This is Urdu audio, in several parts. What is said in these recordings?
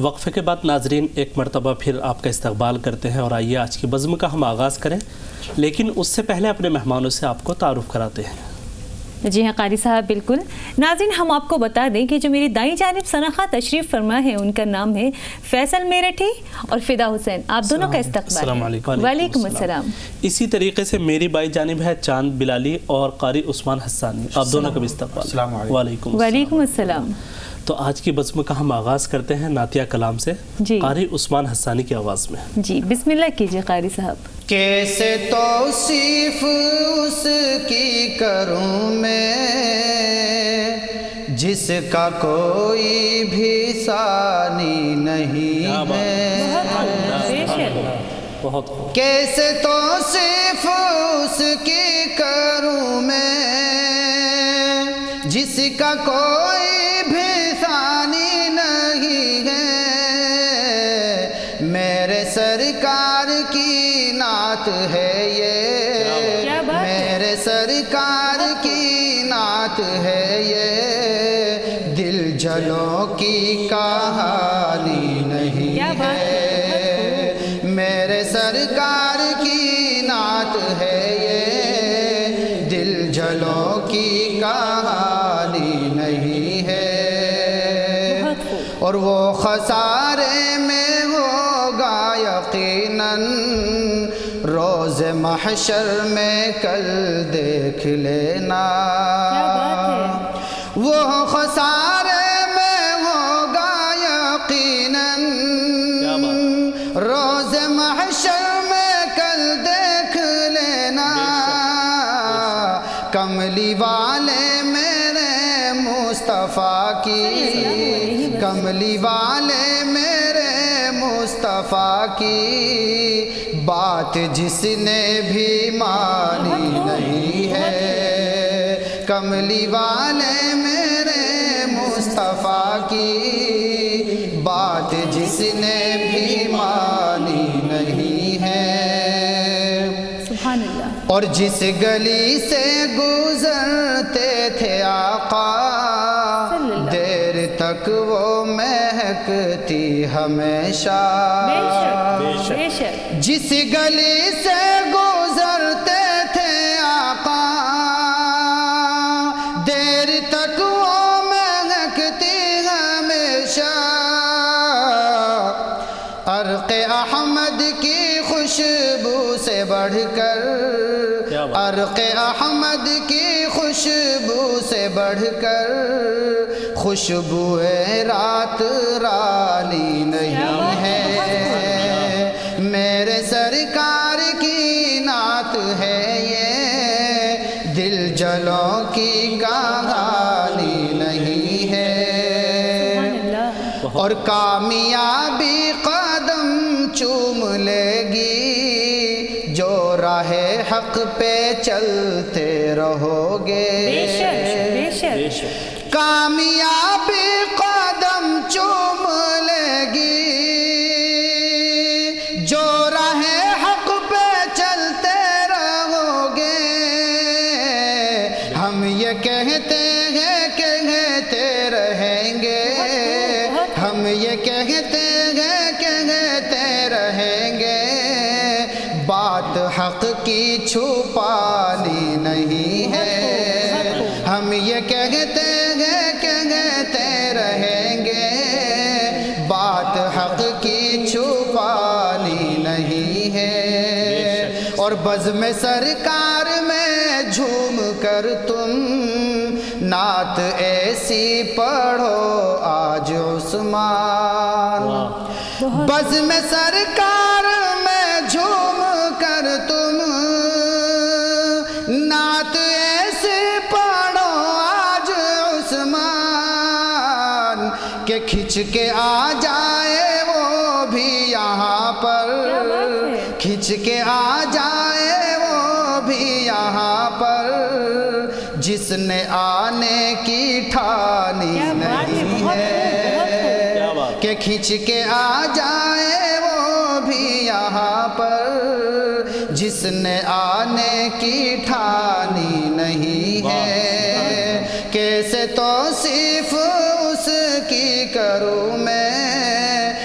وقفے کے بعد ناظرین ایک مرتبہ پھر آپ کا استقبال کرتے ہیں اور آئیے آج کی بزم کا ہم آغاز کریں، لیکن اس سے پہلے اپنے مہمانوں سے آپ کو تعارف کراتے ہیں۔ جی ہاں قاری صاحب، بالکل۔ ناظرین ہم آپ کو بتا دیں کہ جو میری دائیں جانب ثناء تشریف فرما ہے ان کا نام ہے فیصل میرٹھی اور فدا حسین، آپ دونوں کا استقبال۔ السلام علیکم۔ وعلیکم السلام۔ اسی طریقے سے میری بائیں جانب ہے چاند بلالی اور قاری عثمان حسانی، آپ دونوں کا بھی استقبال۔ وعلیکم السلام۔ تو آج کی بزم کا ہم آغاز کرتے ہیں نعتیہ کلام سے، جی قاری عثمان حسانی کی آواز میں۔ جی بسم اللہ کیجئے قاری صاحب۔ کیسے توصیف اس کی کروں میں جس کا کوئی بھی ثانی نہیں ہے، کیسے توصیف اس کی کروں میں جس کا کوئی بھی ثانی نہیں ہے، میرے سرکار کی نعت ہے یہ، میرے سرکار کی نعت ہے یہ، دل جلوں کی کہانی نہیں ہے، میرے سرکار کی نعت ہے یہ، دل جلوں کی کہانی نہیں ہے، اور وہ خسارے میں ہوگا یقیناً روز محشر میں کل دیکھ لینا، وہ خسارے میں ہوگا یقیناً روز محشر میں کل دیکھ لینا، کملی والے میرے مصطفیٰ کی، کملی والے میرے مصطفیٰ کی بات جس نے بھی مانی نہیں ہے، کملی والے میرے مصطفیٰ کی بات جس نے بھی مانی نہیں ہے، سبحان اللہ۔ اور جس گلی سے گزرتے تھے آقا دیر تک وہ مہکتی ہمیشہ، جس گلی سے گزرتے تھے آقا دیر تک وہ مہکتی ہمیشہ، عرق احمد کی خوشبو سے بڑھ کر، عرق احمد کی خوشبو سے بڑھ کر خوشبو رات رانی نہیں ہے، میرے سرکار کی نعت ہے یہ، دل جلوں کی کہانی نہیں ہے، اور کامیابی قدم چوم لے گی جو راہ حق پہ چلتے رہو گے، کامیابی قدم چوم لے گی جو راہ حق پہ چلتے رہو گے، ہم یہ کہتے ہیں کہتے رہیں گے، ہم یہ کہتے ہیں کہتے رہیں گے، بات حق کی چھپانی نہیں ہے، ہم یہ کہتے ہیں کہتے رہیں گے، بات حق کی چھپانی نہیں ہے، اور بزم سرکار میں جھوم کر تم نعت ایسی پڑھو آج عثمان، بزم سرکار میں جھوم کر تم نعت ایسی پڑھو آج عثمان، کہ کھچ کے آ جائے وہ بھی یہاں پر، کھچ کے آ جائے وہ بھی یہاں پر، جس نے آنے کی ٹھانی نہیں ہے، کہ کھچ کے آ جائے وہ بھی یہاں پر، جس نے آنے کی ٹھانی نہیں ہے، کیسے توصیف اس کی کروں میں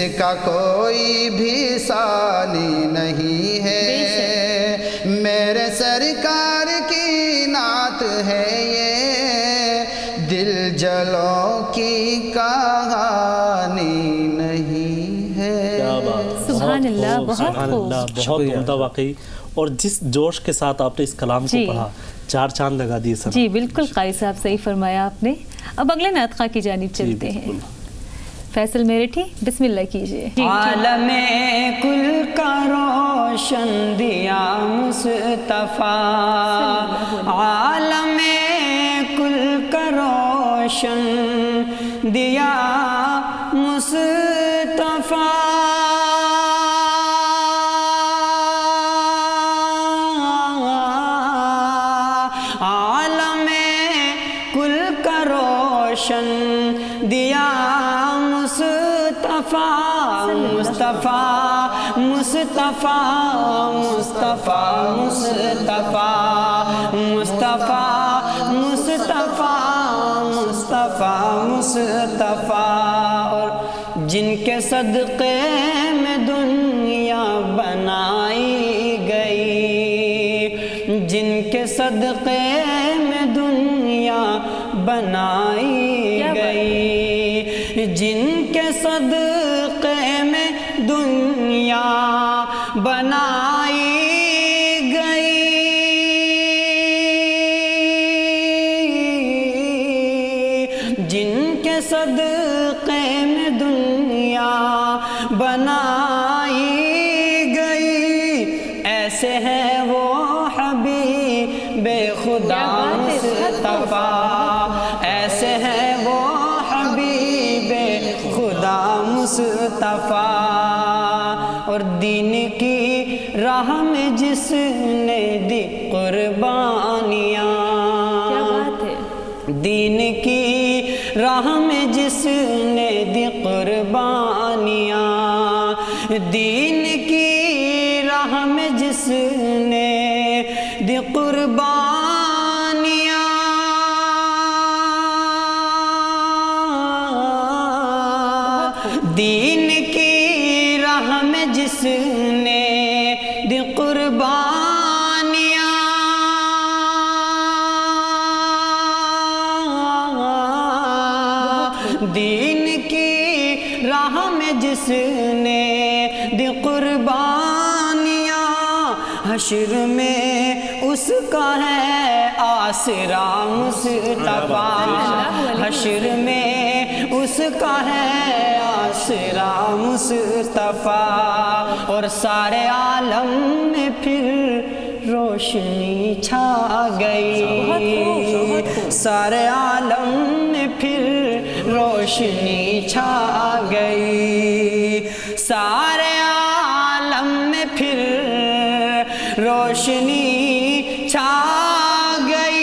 کا کوئی بھی ثانی نہیں ہے، میرے سرکار کی نعت ہے یہ، دل جلوں کی کہانی نہیں ہے۔ سبحان اللہ، بہت خوب، بہت عمدہ واقعی، اور جس جوش کے ساتھ آپ نے اس کلام کو پڑھا، چار چاند لگا دیے سب۔ جی بالکل قاری صاحب، صحیح فرمایا آپ نے۔ اب اگلے نعت خواں کی جانب چلتے ہیں۔ فیصل میرٹھی، بسم اللہ کیجئے۔ عالم کل کا روشن دیا مصطفیٰ، عالم کل کا روشن دیا مصطفیٰ، عالم کل کا روشن دیا مصطفیٰ، مصطفیٰ مصطفیٰ مصطفیٰ مصطفیٰ مصطفیٰ مصطفیٰ مصطفیٰ مصطفیٰ، اور جن کے صدقے میں دنیا بنائی گئی، جن کے صدقے میں دنیا بنائی گئی، جن کے صدقے میں دنیا بنائی گئی، جن کے صدقے میں دنیا بنائی گئی، ایسے ہیں وہ حبیب خدا مصطفیٰ، ایسے ہیں وہ حبیب خدا مصطفیٰ، اور دین کی راہ میں جس نے دی قربانیاں، دین کی راہ میں جس نے دی قربانیاں، دین کی راہ میں جس نے دی قربانیاں، دین کی راہ میں جس نے دی قربانیاں، دین کی راہ میں جس نے دی قربانیاں، حشر میں اس کا ہے آسرا مصطفیٰ، حشر میں اس کا ہے آسرا مصطفیٰ، اور سارے عالم میں پھر روشنی چھا گئی، سارے عالم میں پھر روشنی چھا گئی، سارے عالم میں پھر روشنی چھا گئی،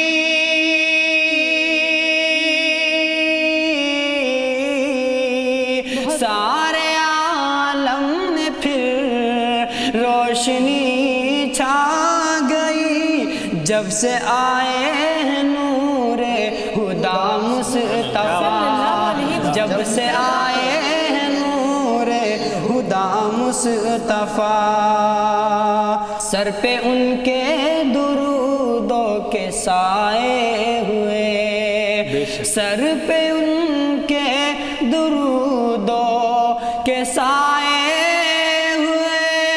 سارے عالم میں پھر روشنی چھا گئی، جب سے آئے ہیں نور خدا مصطفیٰ، جب سے آئے ہیں نور خدا مصطفیٰ، سر پہ ان کے درودوں کے سائے ہوئے، سر پہ ان کے درودوں کے سائے ہوئے،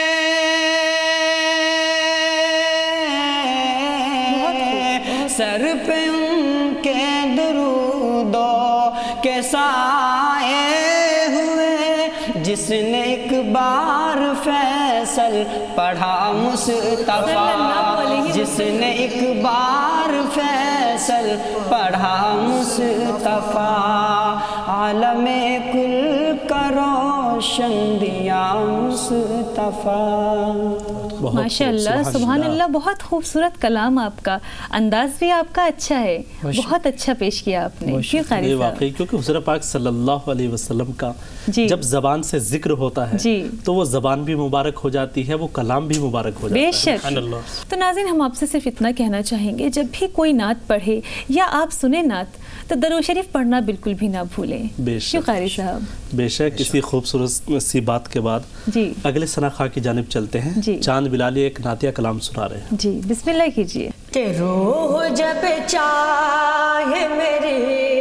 سر پہ ان کے درودوں کے سائے ہوئے، جس نے ایک بار فیصل پڑھا مصطفیٰ، جس نے ایک بار فیصل پڑھا مصطفیٰ، عالم کل کا روشن دیا مصطفیٰ۔ ماشاء اللہ، سبحان اللہ، بہت خوبصورت کلام آپ کا، انداز بھی آپ کا اچھا ہے، بہت اچھا پیش کیا آپ نے۔ کیوں قاری صاحب؟ واقعی کیونکہ حضور پاک صلی اللہ علیہ وسلم کا جب زبان سے ذکر ہوتا ہے تو وہ زبان بھی مبارک ہو جاتی ہے، وہ کلام بھی مبارک ہو جاتا ہے۔ بے شک۔ تو ناظرین، ہم آپ سے صرف اتنا کہنا چاہیں گے، جب بھی کوئی نعت پڑھے یا آپ سنیں نعت، تو درود شریف پڑھنا بالکل بھی نہ بھولیں. کیوں قاری صاحب؟ بے شک. اسی خوبصورت سی بات کے بعد جی اگلے ثنا خواہ کی جانب چلتے ہیں. جی. چاند بلالی ایک نعتیہ کلام سنا رہے ہیں. جی بسم اللہ کیجیے. کہ روح جب چاہے میری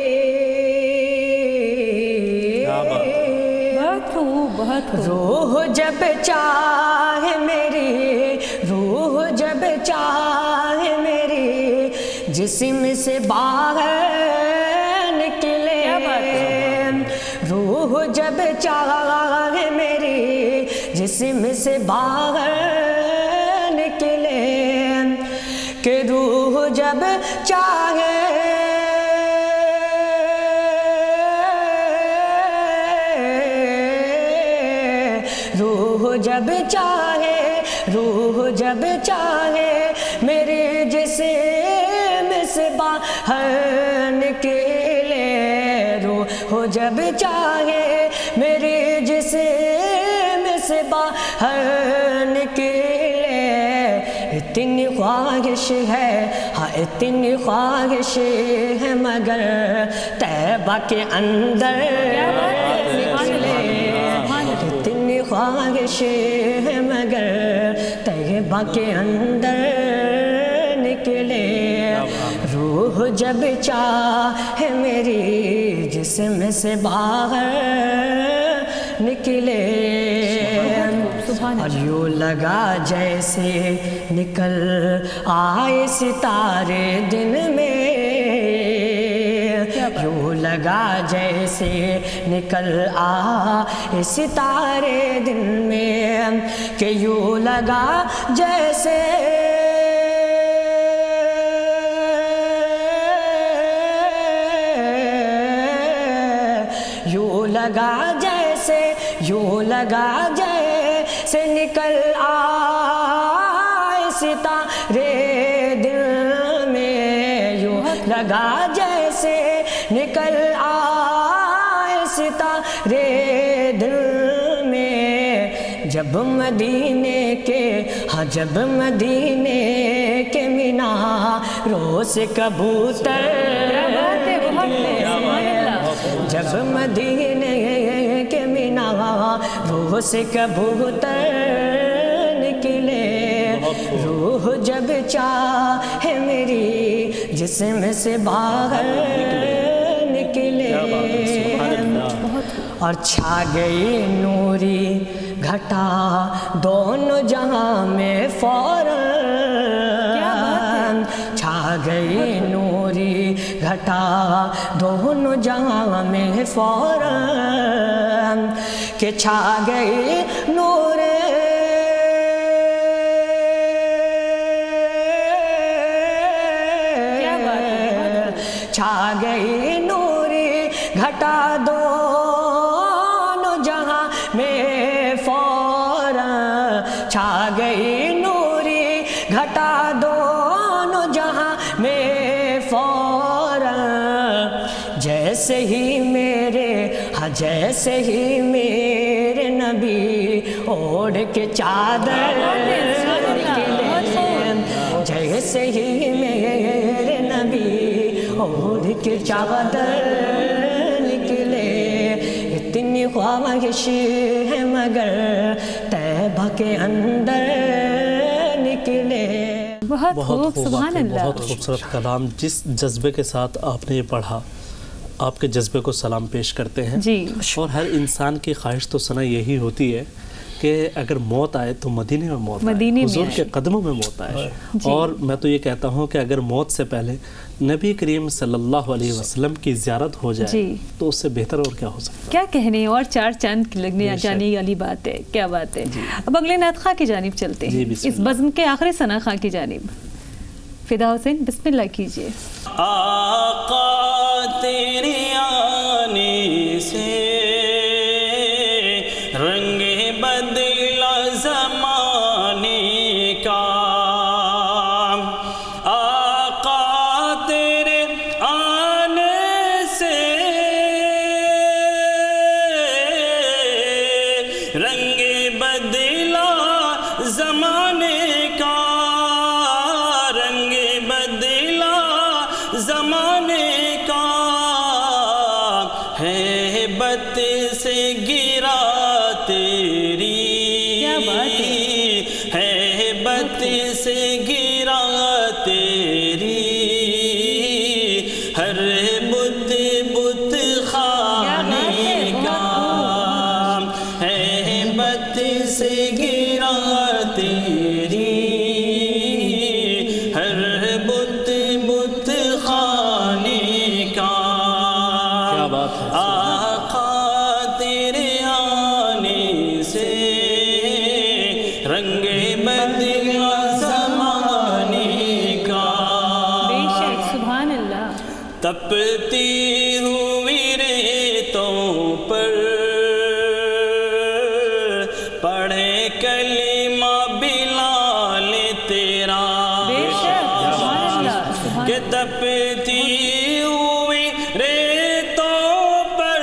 روح جب چاہے میری روح جب چاہے میری جسم سے باہر نکلے روح جب چاہے میری جسم سے باہر نکلے کہ روح جب چاہے جب چاہے روح جب چاہے میرے جسم سے باہر نکلے روح جب چاہے میرے جسم سے باہر نکلے اتنی خواہش ہے ہاں اتنی خواہش ہے مگر طیبہ کے اندر خواہش ہے مگر طیبہ کے اندر نکلے روح جب چاہے میری جسم سے باہر نکلے اور یوں لگا جیسے نکل آئے ستارے دن میں یوں لگا جیسے نکل آئے ستارے دن میں کہ یوں لگا جیسے یوں لگا جیسے یوں لگا جیسے نکل آئے ستارے دل میں یوں لگا جیسے نکل آئے ستارے دل میں جب مدینے کے ہاں جب مدینے کے میناروں سے کبوتر جب مدینے کے میناروں سے کبوتر نکلے روح جب چاہے میری جسم سے باہر نکلے اور چھا گئی نوری گھٹا دونوں جہاں میں فوراً چھا گئی نوری گھٹا دونوں جہاں میں فوراً کہ چھا گئی نور چھا گئی نوری گھٹا دونوں جہاں میں فوراً چھا گئی نوری گھٹا دونوں جہاں میں فوراً جیسے ہی میرے ہاں جیسے ہی میرے نبی اوڑھ کے چادر جیسے ہی میرے نبی اوڑھ کے چادر نکلے اتنی خواہش ہے مگر طیبہ کے اندر نکلے. بہت خوب سبحان اللہ. بہت خوبصورت کلام. جس جذبے کے ساتھ آپ نے یہ پڑھا آپ کے جذبے کو سلام پیش کرتے ہیں جی. اور ہر انسان کی خواہش تو سنا یہی ہوتی ہے کہ اگر موت آئے تو مدینے میں موت آئے, حضور کے قدموں میں موت آئے. اور میں تو یہ کہتا ہوں کہ اگر موت سے پہلے نبی کریم صلی اللہ علیہ وسلم کی زیارت ہو جائے تو اس سے بہتر اور کیا ہو سکتا ہے. کیا کہنے, اور چار چاند لگنے جانے والی بات ہے. کیا بات ہے. اب اگلے نعت خواہ کی جانب چلتے ہیں, اس بزم کے آخری ثنا خواہ کی جانب. فدا حسین بسم اللہ کیجئے. آقا تیرے آنے سے رنگ بدلا زمانے کا, آقا تیرے آنے سے رنگ بدلا زمانے کا, رنگ بدلا زمانے کا. بت سے گرا تیری ہے بت سے گرا تیری ہر بت بت خانے کا ہے بت سے گرا تیری ہر بت بت خانے کا آقا تیرے آنے سے رنگ بدلا زمانے کا سبحان اللہ تپتی ہوئی ریتوں پر پڑھے کلمہ بلال تیرا کہ تپتی ہوئی ریتوں پر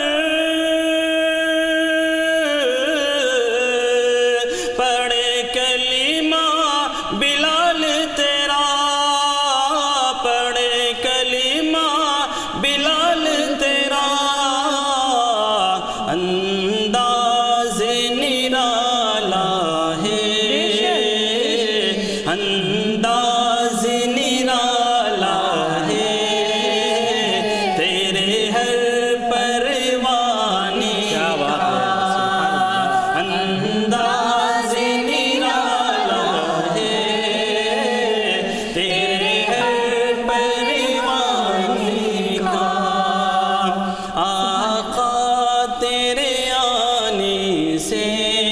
پڑھے کلمہ بلال تیرا پڑھے کلمہ بلال تیرا انداز نرالا ہے انداز نرالا ہے تیرے ہر پروانے کا انداز نرالا ہے تیرے ہر پروانے کا آقا تیرے آنے سے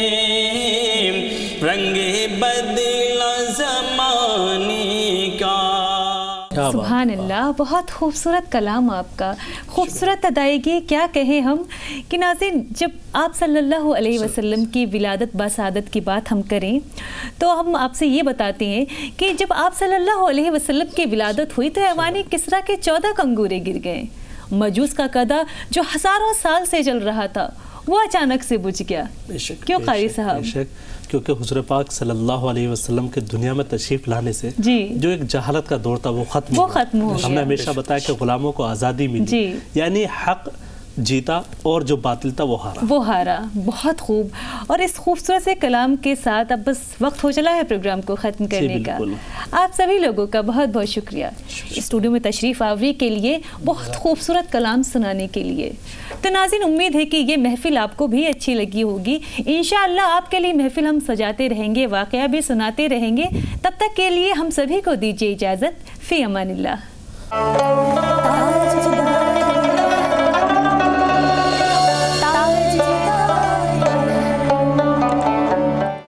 رنگ بدلا زمانے کا سبحان اللہ، بہت خوبصورت کلام آپ کا، خوبصورت ادائیگی، کیا کہیں ہم کہ ناظرین جب آپ صلی اللہ علیہ وسلم کی ولادت باسعادت کی بات ہم کریں تو ہم آپ سے یہ بتاتے ہیں کہ جب آپ صلی اللہ علیہ وسلم کی ولادت ہوئی تو ایوان کسریٰ کے 14 کنگورے گر گئے، مجوس کا قدا جو ہزاروں سال سے چل رہا تھا وہ اچانک سے بجھ گیا، کیوں قاری صاحب؟ کیونکہ حضور پاک صلی اللہ علیہ وسلم کے دنیا میں تشریف لانے سے جو ایک جہالت کا دور تھا وہ ختم ہو گیا۔ ہم نے ہمیشہ بتایا کہ غلاموں کو آزادی ملی، یعنی حق جیتا اور جو باطل تھا وہ ہارا۔ بہت خوب، اور اس خوبصورت سے کلام کے ساتھ اب بس وقت ہو چلا ہے پروگرام کو ختم کرنے کا۔ آپ سبھی لوگوں کا بہت بہت شکریہ اسٹوڈیو میں تشریف آوری کے لیے، بہت خوبصورت کلام سنانے کے لیے۔ تو ناظرین امید ہے کہ یہ محفل آپ کو بھی اچھی لگی ہوگی، انشاءاللہ آپ کے لیے محفل ہم سجاتے رہیں گے، واقعہ بھی سناتے رہیں گے۔ تب تک کے لیے ہم سبھی کو دیجیے اجازت، فی امان اللہ۔